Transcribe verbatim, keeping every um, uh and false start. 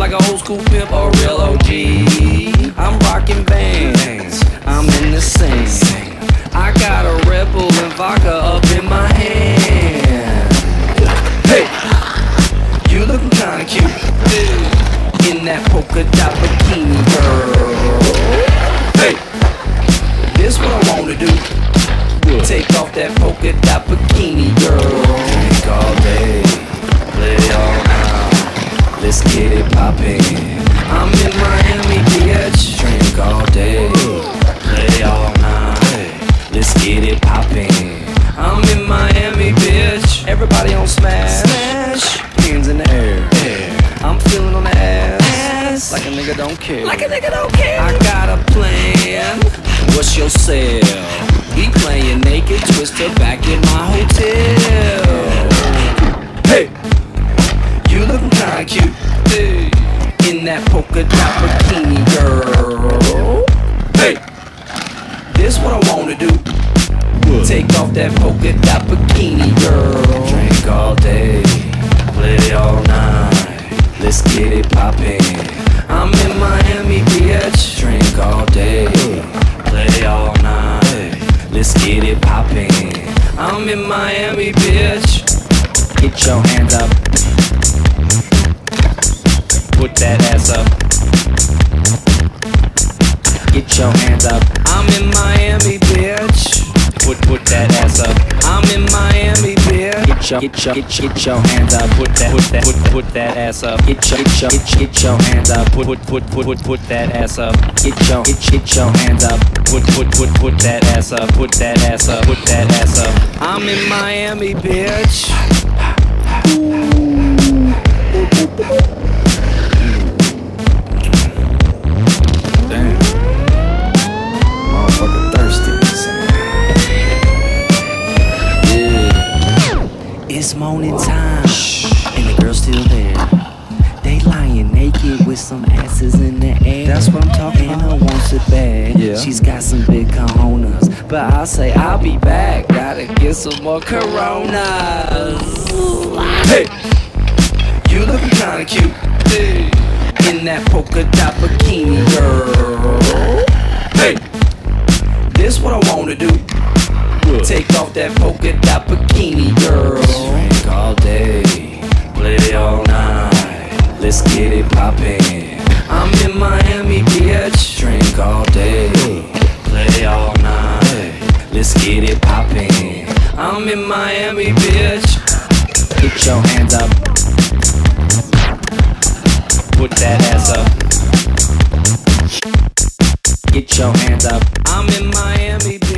like an old school pimp or a real O G. I'm rocking bands, I'm in the scene. I got a Red Bull and vodka up in my hand. Hey, you looking kinda cute in that polka dot bikini, girl. Hey, this what I wanna do. Take off that polka dot bikini, girl. Drink all day, play all night. Let's get it poppin'. I'm in Miami, bitch. Drink all day, play all night. Let's get it poppin'. I'm in Miami, bitch. Everybody on smash, smash. Hands in the air, air. I'm feeling on the ass, ass. Like a nigga don't care, like a nigga don't care. I got a plan. What's your sale? We playin' naked twister back in my hotel. Hey, you lookin' kinda cute, hey, in that polka dot bikini, girl. Hey, this what I wanna do. Take off that polka dot bikini, girl. Drink all day, play all night. Let's get it poppin'. I'm in Miami, bitch. Drink all day, play all night. Let's get it poppin'. I'm in Miami, bitch. Get your hands up. Put that ass up. Get your hands up. I'm in Miami, bitch. Put put that ass up. I'm in Miami, bitch. Get your get your get your, get your hands up. Put that put that put put that ass up. Get your get your get, get your hands up. Put put put put put put that ass up. Get your get get your hands up. Put put put put that ass up. Put that ass up. Put that ass up. I'm in Miami, bitch. Damn, motherfucker thirsty. It's morning time, and the girl's still there. They lying naked with some asses in the air. That's what I'm talking about. And her wants it bad. Yeah. She's got some big cojones, but I'll say I'll be back. Gotta get some more Coronas. Hey, you looking kinda cute, hey, in that polka dot bikini, girl. Hey, this what I wanna do. Take off that polka dot bikini, girl. Drink all day, play all night. Let's get it poppin'. I'm in Miami, bitch. Drink all day, play all night. Let's get it poppin'. I'm in Miami, bitch. Get your hands up. Put that ass up. Get your hands up. I'm in Miami, bitch.